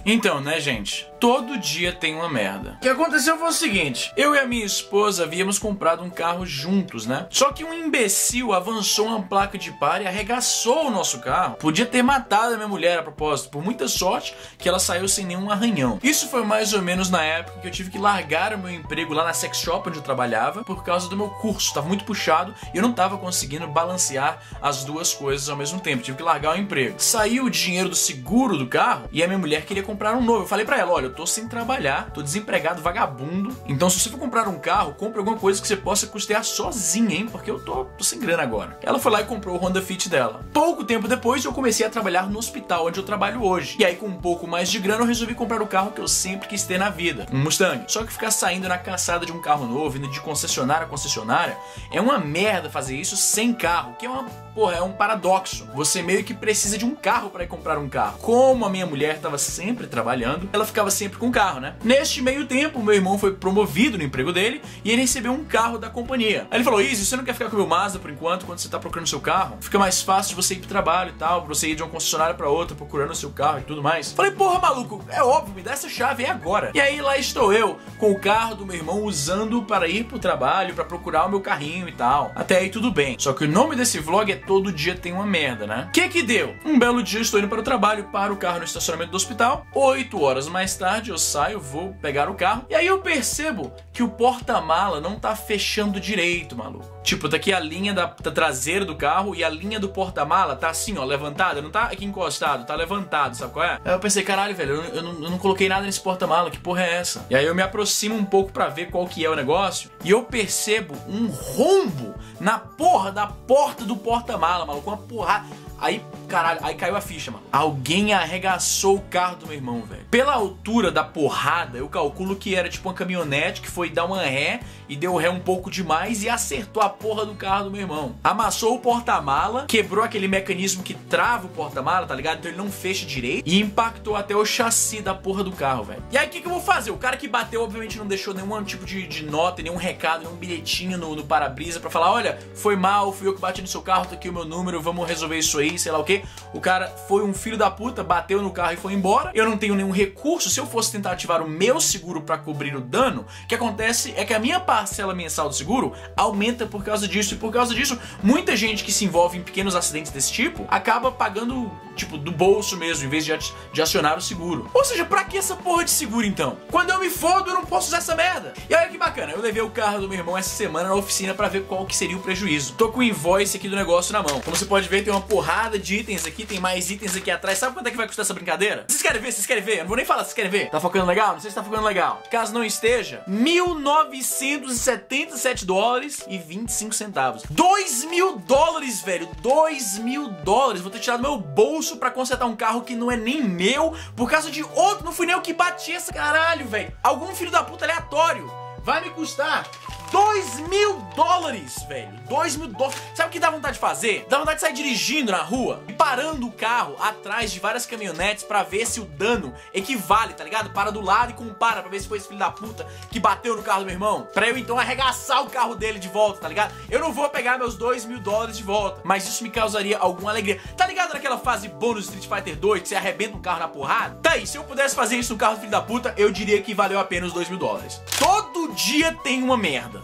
Então, né, gente? Todo dia tem uma merda. O que aconteceu foi o seguinte: eu e a minha esposa havíamos comprado um carro juntos, né? Só que um imbecil avançou uma placa de pare e arregaçou o nosso carro. Podia ter matado a minha mulher a propósito, por muita sorte que ela saiu sem nenhum arranhão. Isso foi mais ou menos na época que eu tive que largar o meu emprego lá na sex shop onde eu trabalhava por causa do meu curso. Tava muito puxado e eu não tava conseguindo balancear as duas coisas ao mesmo tempo. Tive que largar o emprego. Saiu o dinheiro do seguro do carro e a minha mulher queria comprar um novo. Eu falei pra ela: olha, eu tô sem trabalhar, tô desempregado, vagabundo. Então se você for comprar um carro, compre alguma coisa que você possa custear sozinha, hein? Porque eu tô sem grana agora. Ela foi lá e comprou o Honda Fit dela. Pouco tempo depois eu comecei a trabalhar no hospital onde eu trabalho hoje. E aí com um pouco mais de grana eu resolvi comprar o carro que eu sempre quis ter na vida, um Mustang. Só que ficar saindo na caçada de um carro novo, indo de concessionária a concessionária, é uma merda fazer isso sem carro, que é um paradoxo. Você meio que precisa de um carro para ir comprar um carro. Como a minha mulher estava sempre trabalhando, ela ficava sempre com o carro, né? Neste meio tempo, meu irmão foi promovido no emprego dele e ele recebeu um carro da companhia. Aí ele falou: Izzy, você não quer ficar com o meu Mazda por enquanto, quando você tá procurando seu carro? Fica mais fácil de você ir pro trabalho e tal, pra você ir de uma concessionária pra outra procurando o seu carro e tudo mais. Falei: porra, maluco, é óbvio, me dá essa chave aí agora. E aí lá estou eu, com o carro do meu irmão, usando para ir pro trabalho, pra procurar o meu carrinho e tal. Até aí tudo bem. Só que o nome desse vlog é Todo Dia Tem Uma Merda, né? Que deu? Um belo dia eu estou indo para o trabalho, paro o carro no estacionamento do hospital. 8 horas mais tarde eu saio, vou pegar o carro e aí eu percebo que o porta-mala não tá fechando direito, maluco. Tipo, tá aqui a linha da traseira do carro e a linha do porta-mala tá assim, ó, levantada. Não tá aqui encostado, tá levantado, sabe qual é? Aí eu pensei: caralho, velho, eu não coloquei nada nesse porta-mala, que porra é essa? E aí eu me aproximo um pouco pra ver qual que é o negócio e eu percebo um rombo na porra da porta do porta-mala, maluco, uma porrada. Aí, caralho, aí caiu a ficha, mano. Alguém arregaçou o carro do meu irmão, velho. Pela altura da porrada, eu calculo que era tipo uma caminhonete que foi dar uma ré e deu ré um pouco demais e acertou a porra do carro do meu irmão. Amassou o porta-mala, quebrou aquele mecanismo que trava o porta-mala, tá ligado? Então ele não fecha direito e impactou até o chassi da porra do carro, velho. E aí o que eu vou fazer? O cara que bateu obviamente não deixou nenhum tipo de nota, nenhum recado, nenhum bilhetinho no para-brisa pra falar: olha, foi mal, fui eu que bati no seu carro, tá aqui o meu número, vamos resolver isso aí, sei lá o que. O cara foi um filho da puta, bateu no carro e foi embora. Eu não tenho nenhum recurso. Se eu fosse tentar ativar o meu seguro pra cobrir o dano, o que acontece é que a minha parcela mensal do seguro aumenta por causa disso. E por causa disso, muita gente que se envolve em pequenos acidentes desse tipo acaba pagando, tipo, do bolso mesmo, em vez de acionar o seguro. Ou seja, pra que essa porra de seguro então? Quando eu me fodo, eu não posso usar essa merda. E olha que bacana, eu levei o carro do meu irmão essa semana na oficina pra ver qual que seria o prejuízo. Tô com o invoice aqui do negócio na mão. Como você pode ver, tem uma porrada de itens aqui, tem mais itens aqui atrás. Sabe quanto é que vai custar essa brincadeira? Vocês querem ver? Vocês querem ver? Eu não vou nem falar, vocês querem ver? Tá focando legal? Não sei se tá focando legal. Caso não esteja, $1.977,25. $2.000, velho. $2.000. Vou ter tirado do meu bolso pra consertar um carro que não é nem meu, por causa de outro. Não fui nem eu que bati essa caralho, velho. Algum filho da puta aleatório vai me custar $2.000, velho. $2.000. Sabe o que dá vontade de fazer? Dá vontade de sair dirigindo na rua e parando o carro atrás de várias caminhonetes pra ver se o dano equivale, tá ligado? Para do lado e compara pra ver se foi esse filho da puta que bateu no carro do meu irmão, pra eu então arregaçar o carro dele de volta, tá ligado? Eu não vou pegar meus $2.000 de volta, mas isso me causaria alguma alegria. Tá ligado naquela fase bônus Street Fighter 2 que você arrebenta um carro na porrada? Tá aí, se eu pudesse fazer isso no carro do filho da puta, eu diria que valeu a pena os $2.000. Todo dia tem uma merda.